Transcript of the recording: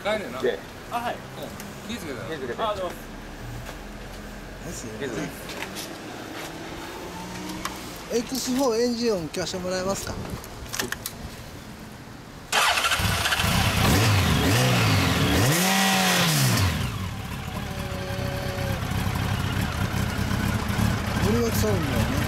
帰れな。 で、 あ、はい。 気付けたよ。 気づけて。 あ、どうも。 気づけて。 X4 エンジン音聞かせてもらえますか。ブルーバックサウンドはね